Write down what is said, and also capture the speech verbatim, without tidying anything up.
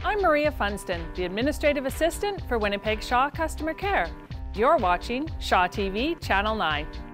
I'm Maria Funston, the Administrative Assistant for Winnipeg Shaw Customer Care. You're watching Shaw T V Channel nine.